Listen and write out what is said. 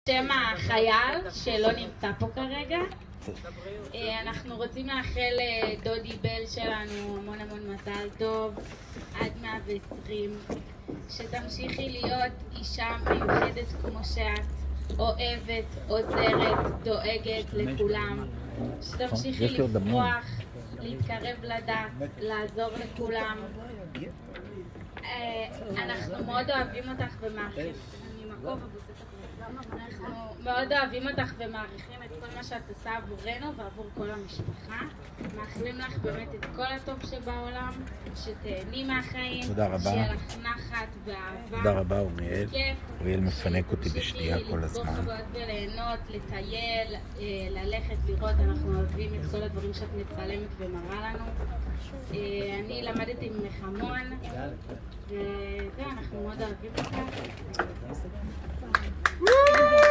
שם החייל שלא נמצא פה כרגע. אנחנו רוצים לאחל לדודי בל שלנו המון המון מזל טוב עד 120, שתמשיכי להיות אישה מיוחדת כמו שאת, אוהבת, עוזרת, דואגת לכולם, שתמשיכי לפרוח, להתקרב לדת, לעזור לכולם. אנחנו מאוד אוהבים אותך ומעריכים. אנחנו מאוד אוהבים אותך ומעריכים את כל מה שאת עושה עבורנו ועבור כל המשפחה. מאחלים לך באמת את כל הטוב שבעולם, שתהני מהחיים, שיהיה לך נחת ואהבה. תודה רבה אוריאל. אוריאל מפנק אותי בשנייה כל הזמן. לצבור חוויות וליהנות, לטייל, ללכת, לראות. אנחנו אוהבים את כל הדברים שאת מצלמת ומראה לנו. אני למדתי ממך המון, וזהו, אנחנו מאוד אוהבים אותך.